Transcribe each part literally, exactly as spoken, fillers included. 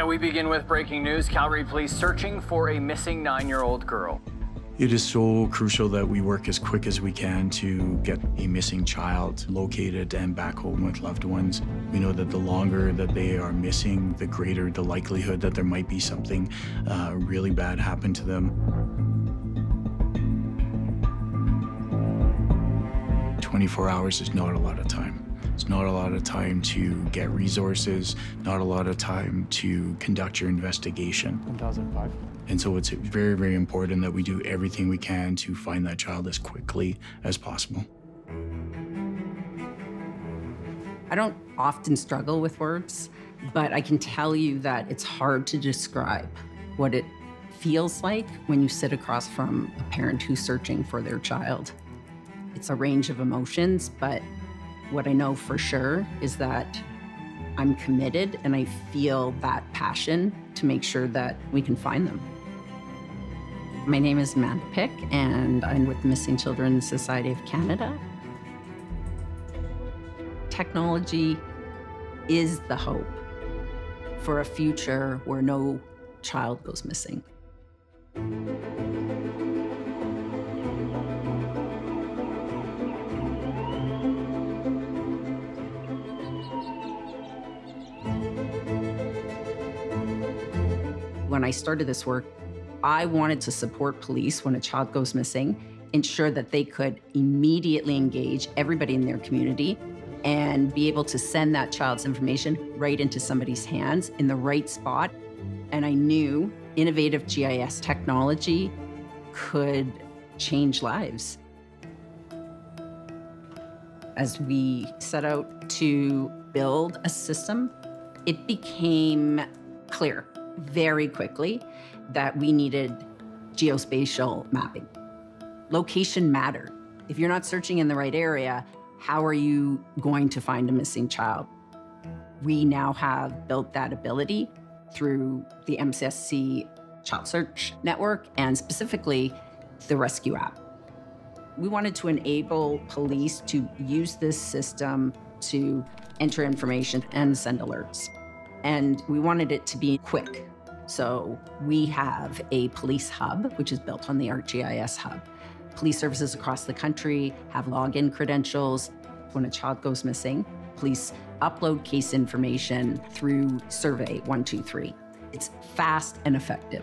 And we begin with breaking news. Calgary police searching for a missing nine-year-old girl. It is so crucial that we work as quick as we can to get a missing child located and back home with loved ones. We know that the longer that they are missing, the greater the likelihood that there might be something uh, really bad happen to them. twenty-four hours is not a lot of time. It's not a lot of time to get resources, not a lot of time to conduct your investigation. one thousand five. And so it's very, very important that we do everything we can to find that child as quickly as possible. I don't often struggle with words, but I can tell you that it's hard to describe what it feels like when you sit across from a parent who's searching for their child. It's a range of emotions, but what I know for sure is that I'm committed and I feel that passion to make sure that we can find them. My name is Amanda Pick, and I'm with the Missing Children Society of Canada. Technology is the hope for a future where no child goes missing. When I started this work, I wanted to support police when a child goes missing, ensure that they could immediately engage everybody in their community and be able to send that child's information right into somebody's hands in the right spot. And I knew innovative G I S technology could change lives. As we set out to build a system, it became clear very quickly that we needed geospatial mapping. Location mattered. If you're not searching in the right area, how are you going to find a missing child? We now have built that ability through the M C S C Child Search Network and specifically the Rescue app. We wanted to enable police to use this system to enter information and send alerts. And we wanted it to be quick. So we have a police hub, which is built on the A R C G I S hub. Police services across the country have login credentials. When a child goes missing, police upload case information through Survey one two three. It's fast and effective.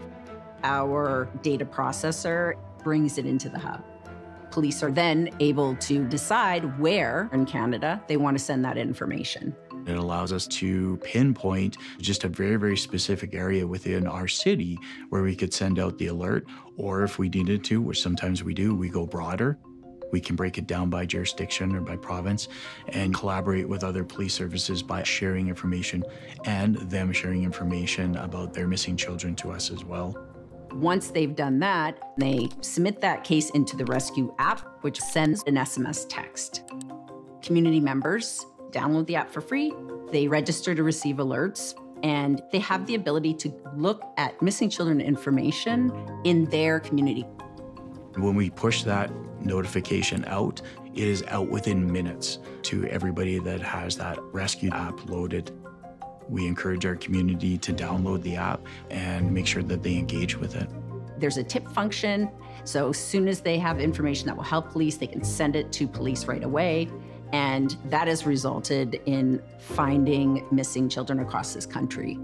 Our data processor brings it into the hub. Police are then able to decide where in Canada they want to send that information. It allows us to pinpoint just a very, very specific area within our city where we could send out the alert, or if we needed to, which sometimes we do, we go broader. We can break it down by jurisdiction or by province and collaborate with other police services by sharing information and them sharing information about their missing children to us as well. Once they've done that, they submit that case into the Rescue app, which sends an S M S text. Community members download the app for free, they register to receive alerts, and they have the ability to look at missing children information in their community. When we push that notification out, it is out within minutes to everybody that has that Rescue app loaded. We encourage our community to download the app and make sure that they engage with it. There's a tip function, so as soon as they have information that will help police, they can send it to police right away. And that has resulted in finding missing children across this country.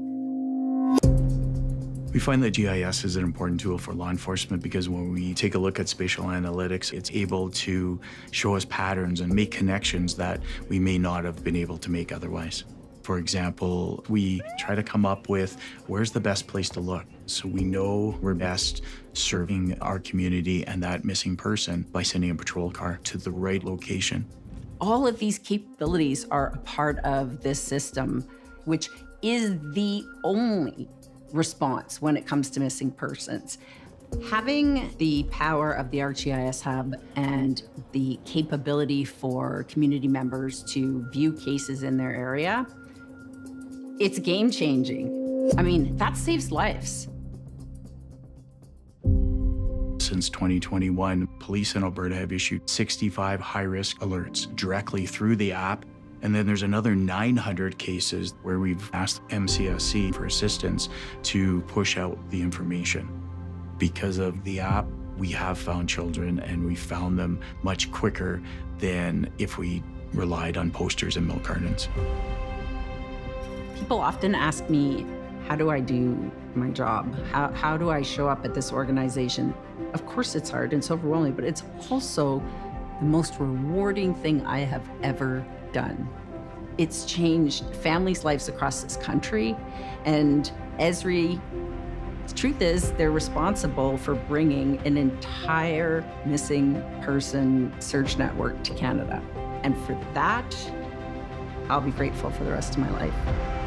We find that G I S is an important tool for law enforcement because when we take a look at spatial analytics, it's able to show us patterns and make connections that we may not have been able to make otherwise. For example, we try to come up with where's the best place to look. So we know we're best serving our community and that missing person by sending a patrol car to the right location. All of these capabilities are a part of this system, which is the only response when it comes to missing persons. Having the power of the A R C G I S hub and the capability for community members to view cases in their area, it's game-changing. I mean, that saves lives. Since twenty twenty-one, police in Alberta have issued sixty-five high-risk alerts directly through the app. And then there's another nine hundred cases where we've asked M C S C for assistance to push out the information. Because of the app, we have found children, and we found them much quicker than if we relied on posters and milk cartons. People often ask me, how do I do my job? How, how do I show up at this organization? Of course it's hard and it's overwhelming, but it's also the most rewarding thing I have ever done. It's changed families' lives across this country, and Esri, the truth is, they're responsible for bringing an entire missing person search network to Canada. And for that, I'll be grateful for the rest of my life.